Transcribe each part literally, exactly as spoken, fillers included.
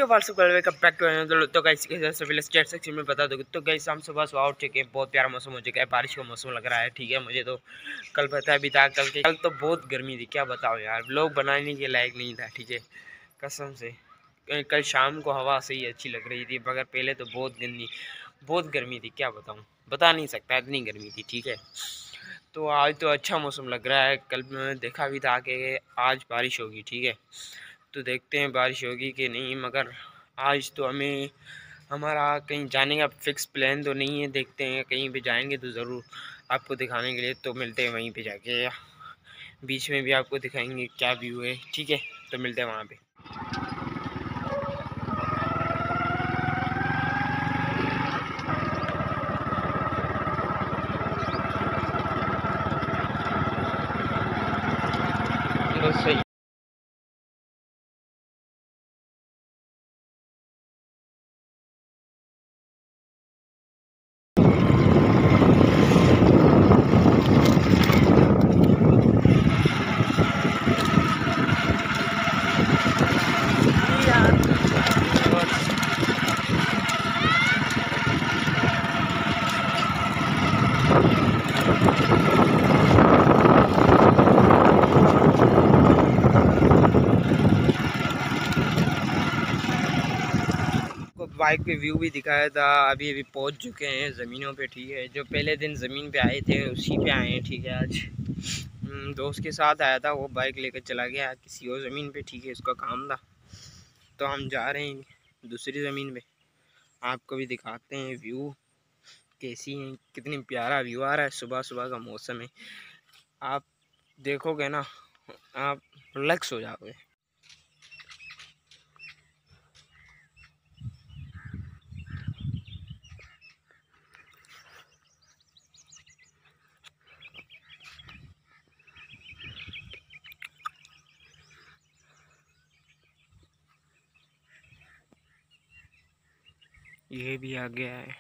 यो WhatsApp कर welcome back to तो guys से पहले चैट सेक्शन में बता दो तो गाइस हम सुबह सुबह उठ चुके हैं। बहुत प्यारा मौसम हो चुका है, बारिश का मौसम लग रहा है। ठीक है, मुझे तो कल पता भी था, कल के कल तो बहुत गर्मी थी, क्या बताओ यार, लोग बनाने के लायक नहीं था। ठीक है, कसम से कल शाम को हवा सही अच्छी लग रही थी, मगर पहले तो बहुत गंदी बहुत गर्मी थी, क्या बताऊँ, बता नहीं सकता इतनी गर्मी थी। ठीक है, तो आज तो अच्छा मौसम लग रहा है। कल मैंने देखा भी था कि आज बारिश होगी। ठीक है, तो देखते हैं बारिश होगी कि नहीं, मगर आज तो हमें हमारा कहीं जाने का फिक्स प्लान तो नहीं है। देखते हैं, कहीं पे जाएंगे तो ज़रूर आपको दिखाने के लिए तो मिलते हैं वहीं पे जाके, बीच में भी आपको दिखाएंगे क्या व्यू है। ठीक है, तो मिलते हैं वहाँ पे। तो सही बाइक पे व्यू भी दिखाया था। अभी अभी पहुंच चुके हैं ज़मीनों पे। ठीक है, जो पहले दिन ज़मीन पे आए थे उसी पे आए हैं। ठीक है, आज दोस्त के साथ आया था, वो बाइक लेकर चला गया किसी और ज़मीन पे। ठीक है, उसका काम था, तो हम जा रहे हैं दूसरी ज़मीन पे। आपको भी दिखाते हैं व्यू कैसी है, कितनी प्यारा व्यू आ रहा है। सुबह सुबह का मौसम है, आप देखोगे ना आप रिलैक्स हो जाओगे। ये भी आ गया है।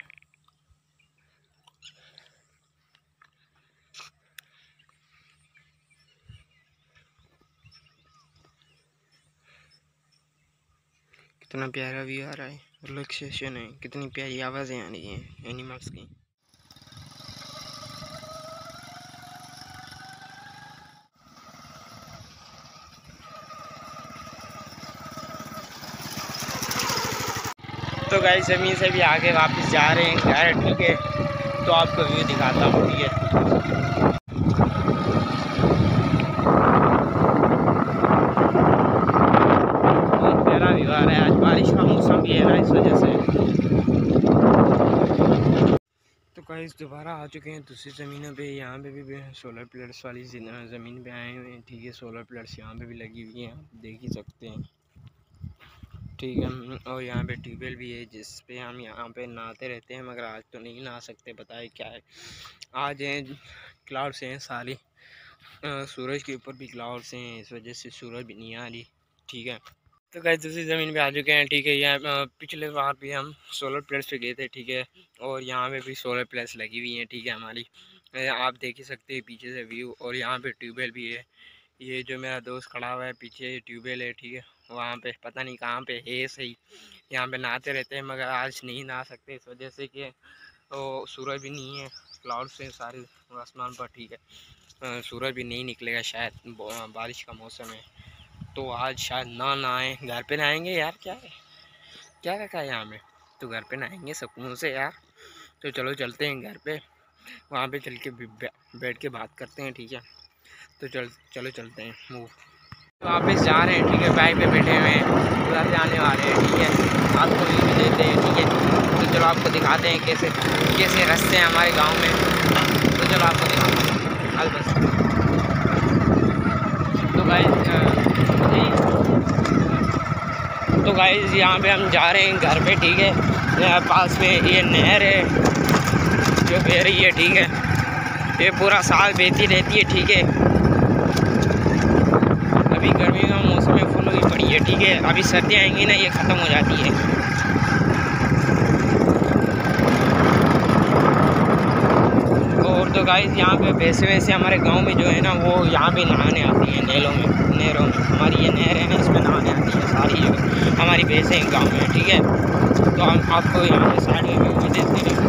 कितना प्यारा व्यू आ रहा है, रिलैक्सेशन है, कितनी प्यारी आवाज़ें आ रही हैं एनिमल्स की। तो गाइस ज़मीन से भी आगे वापस जा रहे हैं घर। ठीक है, तो आपको व्यू दिखाता हूँ। ठीक है, बहुत प्यारा व्यू आ रहा है। आज बारिश का मौसम भी है ना, इस वजह से। तो गाइस दोबारा आ चुके हैं दूसरी ज़मीनों पे। यहाँ पे भी सोलर प्लेट्स वाली ज़मीन पे आए हुए हैं। ठीक है, सोलर प्लेट्स यहाँ पे भी लगी हुई हैं, आप देख ही सकते हैं। ठीक है, और यहाँ पे ट्यूबवेल भी है जिस पे हम यहाँ पे नहाते रहते हैं, मगर आज तो नहीं नहा सकते। बताए क्या है, आज हैं क्लाउड्स हैं सारी, सूरज के ऊपर भी क्लाउड्स हैं, इस वजह से सूरज भी नहीं आ रही। ठीक है, तो गाइस दूसरी ज़मीन पे आ चुके हैं। ठीक है, यहाँ पिछले बार भी हम सोलर प्लेट्स पे गए थे। ठीक है, और यहाँ पे भी सोलर प्लेट्स लगी हुई हैं। ठीक है, हमारी आप देख ही सकते हैं पीछे से व्यू, और यहाँ पे ट्यूबवेल भी है। ये जो मेरा दोस्त खड़ा हुआ है पीछे, ट्यूबवेल है। ठीक है, वहाँ पे पता नहीं कहाँ पे है सही, यहाँ पे नहाते रहते हैं, मगर आज नहीं नहा सकते इस वजह से कि वो सूरज भी नहीं है, क्लाउड से सारे आसमान पर। ठीक है, सूरज भी नहीं निकलेगा शायद, बारिश का मौसम है, तो आज शायद ना नहाएं, घर पे नहाएंगे यार। क्या है, क्या रखा है यहाँ में, तो घर पे नहाएंगे सुकून से यार। तो चलो चलते हैं घर पे, वहाँ पे चल के बैठ के बात करते हैं। ठीक है, तो चल चलो चलते हैं मूव। तो वापस जा रहे हैं। ठीक है, बाइक पे बैठे हुए हैं, उधर से आने वाले हैं। ठीक है, आपको व्यू भी देते हैं। ठीक है, तो चलो आपको दिखाते हैं कैसे कैसे रास्ते हैं हमारे गांव में। तो चलो आपको दिखाते हैं अलबस। तो गाइस तो गाइस यहाँ पे हम जा रहे हैं घर पे। ठीक है, यहाँ पास में ये नहर है जो बह रही है। ठीक है, ये पूरा साल बहती रहती है। ठीक है, अभी गर्मी का मौसम में फुल हुई पड़ी है। ठीक है, अभी सर्दी आएंगी ना, ये ख़त्म हो जाती है। और तो तो गाइस यहाँ पे वैसे वैसे हमारे गांव में जो है ना वो यहाँ पे नहाने आती हैं नहरों में नहरों में हमारी ये नहर है ना इसमें नहाने आती है सारी जो हमारी भैंसें हैं गाँव में, ठीक है। तो हम आपको यहाँ पे साइड में भी देते हैं।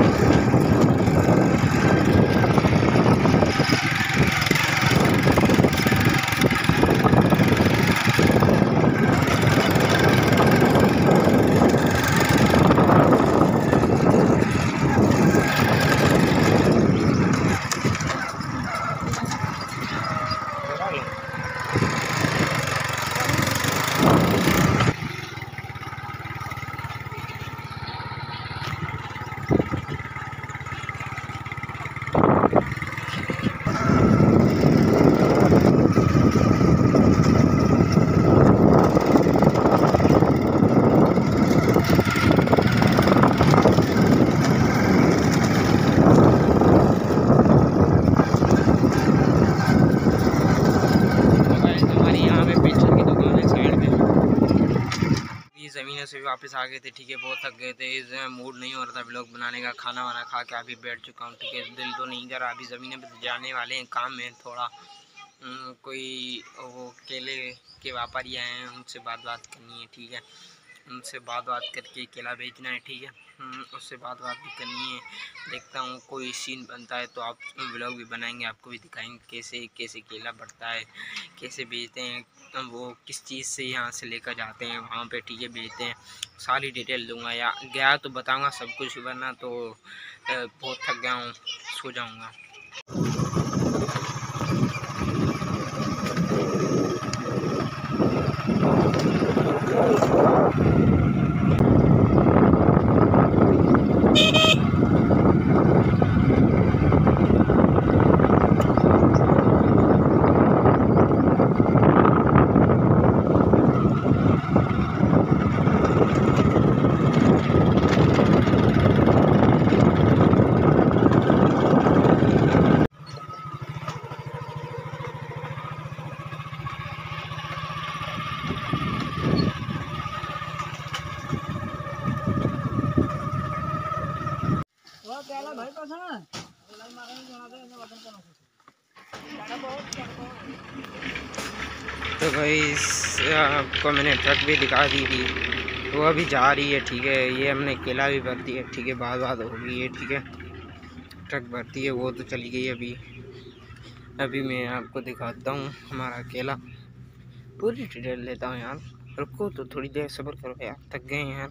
ज़मीनों से भी वापस आ गए थे, ठीक है। बहुत थक गए थे, इस मूड नहीं हो रहा था व्लॉग बनाने का। खाना वाना खा के अभी बैठ चुका हूँ, ठीक है। दिल तो नहीं कर रहा। अभी ज़मीनों पे जाने वाले हैं काम में थोड़ा। कोई वो केले के व्यापारी आए हैं, उनसे बात बात करनी है, ठीक है। उनसे बात बात करके केला बेचना है, ठीक है। उससे बात बात भी करनी है। देखता हूँ कोई सीन बनता है तो आप व्लॉग भी बनाएंगे, आपको भी दिखाएंगे कैसे कैसे केला बढ़ता है, कैसे बेचते हैं, वो किस चीज़ से यहाँ से लेकर जाते हैं वहाँ पे, ठीक है, बेचते हैं। सारी डिटेल दूंगा, या गया तो बताऊंगा सब कुछ, वरना तो बहुत थक गया हूँ, सो जाऊँगा। तो भाई आपको मैंने ट्रक भी दिखा दी थी, वो अभी जा रही है, ठीक है। ये हमने केला भी भर दिया, ठीक है। बात बात हो गई है, ठीक है। ट्रक भरती है, वो तो चली गई अभी। अभी मैं आपको दिखाता हूँ हमारा केला, पूरी डिटेल लेता हूँ यार। रुको तो थोड़ी देर सब्र करो यार, थक गए हैं यार।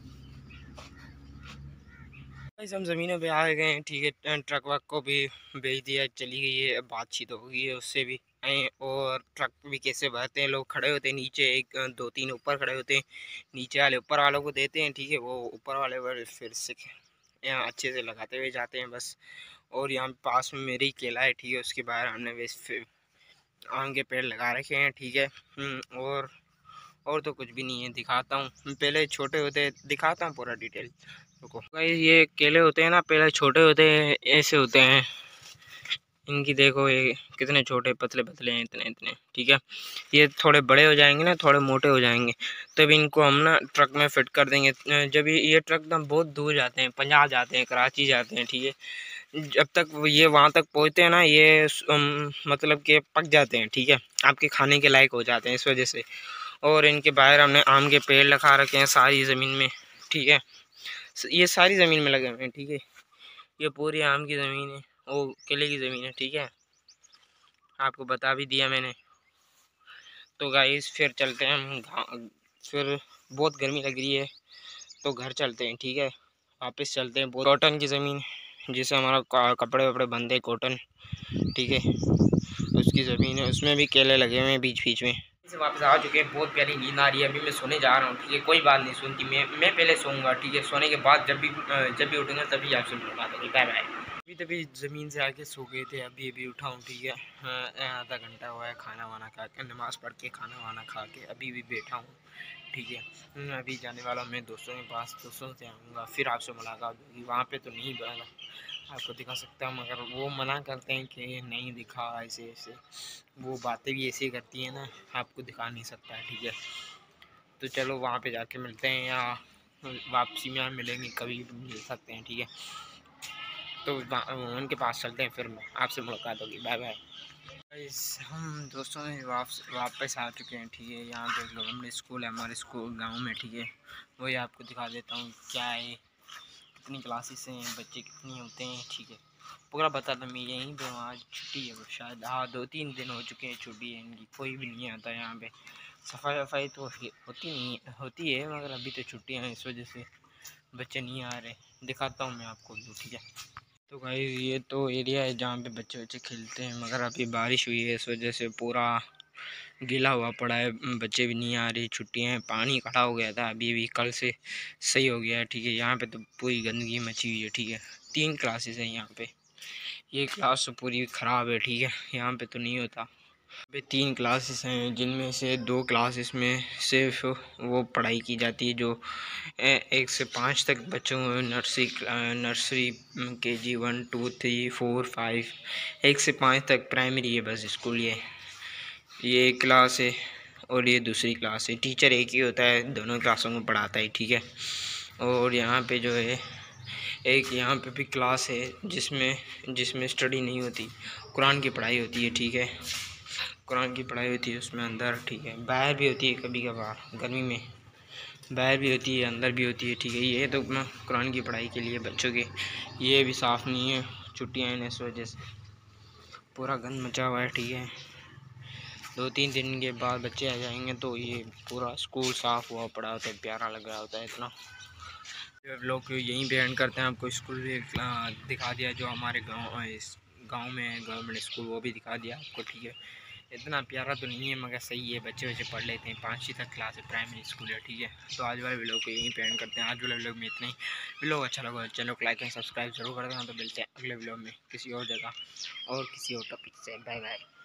हम ज़मीनों पे आ गए हैं, ठीक है। ट्रक वक को भी भेज दिया, चली गई है। बातचीत हो गई है उससे भी। और ट्रक भी कैसे भरते हैं, लोग खड़े होते हैं नीचे, एक दो तीन ऊपर खड़े होते हैं, नीचे वाले ऊपर वालों को देते हैं, ठीक है। वो ऊपर वाले फिर से यहाँ अच्छे से लगाते हुए जाते हैं बस। और यहाँ पास में मेरी केला है, ठीक है। उसके बाहर हमने वैसे आम के पेड़ लगा रखे हैं, ठीक है। और और तो कुछ भी नहीं है, दिखाता हूँ। पहले छोटे होते दिखाता हूँ पूरा डिटेल। रुको गाइस, ये केले होते हैं ना, पहले छोटे होते हैं, ऐसे होते हैं। इनकी देखो ये कितने छोटे पतले पतले हैं, इतने इतने, ठीक है। ये थोड़े बड़े हो जाएंगे ना, थोड़े मोटे हो जाएंगे, तब इनको हम ना ट्रक में फिट कर देंगे। जब ये ट्रक ना बहुत दूर जाते हैं, पंजाब जाते हैं, कराची जाते हैं, ठीक है। जब तक ये वहाँ तक पहुँचते हैं ना, ये मतलब कि पक जाते हैं, ठीक है। आपके खाने के लायक हो जाते हैं इस वजह से। और इनके बाहर हमने आम के पेड़ लगा रखे हैं सारी ज़मीन में, ठीक है। ये सारी ज़मीन में लगे हुए हैं, ठीक है। ये पूरी आम की ज़मीन है, वो केले की ज़मीन है, ठीक है। आपको बता भी दिया मैंने। तो गाइस फिर चलते हैं हम, फिर बहुत गर्मी लग रही है तो घर चलते हैं, ठीक है। वापस चलते हैं। बहुत कॉटन की ज़मीन जिससे हमारा कपड़े वपड़े बंधे, कॉटन, ठीक है। उसकी ज़मीन है, उसमें भी केले लगे हुए हैं बीच बीच में। से वापस आ चुके हैं, बहुत प्यारी नींद आ रही है। अभी मैं सोने जा रहा हूँ, ठीक है। कोई बात नहीं सुनती, मैं मैं पहले सोऊंगा, ठीक है। सोने के बाद जब भी जब भी उठूँगा तभी आपसे मुलाकात होगी। Bye bye. अभी तभी ज़मीन से आके सो गए थे, अभी अभी उठा हूँ, ठीक है। आधा घंटा हुआ है खाना वाना खा के, नमाज़ पढ़ के खाना वाना खा के अभी भी बैठा हूँ, ठीक है। अभी जाने वाला हूँ मैं दोस्तों के पास, दोस्तों से आऊँगा, फिर आपसे मुलाकात होगी। वहाँ पे तो नहीं बना आपको दिखा सकता हूँ, मगर वो मना करते हैं कि नहीं दिखा, ऐसे ऐसे वो बातें भी ऐसी करती हैं ना, आपको दिखा नहीं सकता है, ठीक है। तो चलो वहाँ पे जाके मिलते हैं, या वापसी में मिलेंगे, कभी भी मिल सकते हैं, ठीक है। तो उनके पास चलते हैं, फिर आपसे मुलाकात होगी। Bye bye. गाइस हम दोस्तों ने वापस वापस आ चुके हैं, ठीक है। यहाँ पे गवर्नमेंट स्कूल है हमारे स्कूल गांव में, ठीक है। वही आपको दिखा देता हूँ क्या है, कितनी क्लासेस हैं, बच्चे कितने होते हैं, ठीक है। पूरा बता दूँ मैं यहीं पे। आज छुट्टी है शायद, हाँ दो तीन दिन हो चुके हैं छुट्टी है इनकी, कोई भी नहीं आता यहाँ पे। सफाई वफाई तो होती नहीं होती है, मगर अभी तो छुट्टियाँ हैं, इस वजह से बच्चे नहीं आ रहे। दिखाता हूँ मैं आपको, ठीक है। तो भाई ये तो एरिया है जहाँ पे बच्चे बच्चे खेलते हैं, मगर अभी बारिश हुई है, इस वजह से पूरा गीला हुआ पड़ा है, बच्चे भी नहीं आ रहे, छुट्टियाँ हैं। पानी खड़ा हो गया था, अभी अभी कल से सही हो गया है, ठीक है। यहाँ पे तो पूरी गंदगी मची हुई है, ठीक है। तीन क्लासेस हैं यहाँ पे, ये क्लास तो पूरी ख़राब है, ठीक है। यहाँ पे तो नहीं होता। पे तीन क्लासेस हैं, जिनमें से दो क्लासेस में सिर्फ वो पढ़ाई की जाती है जो एक से पाँच तक बच्चों nursery nursery KG one two three four five, एक से पाँच तक प्राइमरी है बस स्कूल। ये ये एक क्लास है और ये दूसरी क्लास है। टीचर एक ही होता है, दोनों क्लासों में पढ़ाता है, ठीक है। और यहाँ पे जो है एक यहाँ पे भी क्लास है जिसमें जिसमें स्टडी नहीं होती, कुरान की पढ़ाई होती है, ठीक है। कुरान की पढ़ाई होती है उसमें अंदर, ठीक है। बाहर भी होती है कभी कभार, गर्मी में बाहर भी होती है अंदर भी होती है, ठीक है। ये तो अपना कुरान की पढ़ाई के लिए बच्चों के, ये भी साफ़ नहीं है, छुट्टियाँ हैं इस वजह से पूरा गंद मचा हुआ है, ठीक है। दो तीन दिन के बाद बच्चे आ जाएंगे तो ये पूरा स्कूल साफ़ हुआ पड़ा होता है, प्यारा लग रहा होता है इतना। लोग यहीं पे एंड करते हैं। आपको स्कूल भी दिखा दिया जो हमारे गांव इस गांव में है, गवर्नमेंट स्कूल, वो भी दिखा दिया आपको, ठीक है। इतना प्यारा तो नहीं है मगर सही है, बच्चे बच्चे पढ़ लेते हैं। पाँचवीं तक क्लास है, प्राइमरी स्कूल है, ठीक है। तो आज वाले व्लॉग को यहीं पे एंड करते हैं। आज वाले व्लॉग में इतना ही। व्लॉग अच्छा लगा चैनल को लाइक एंड सब्सक्राइब जरूर कर देना। तो मिलते हैं अगले व्लॉग में किसी और जगह और किसी और टॉपिक से। Bye bye.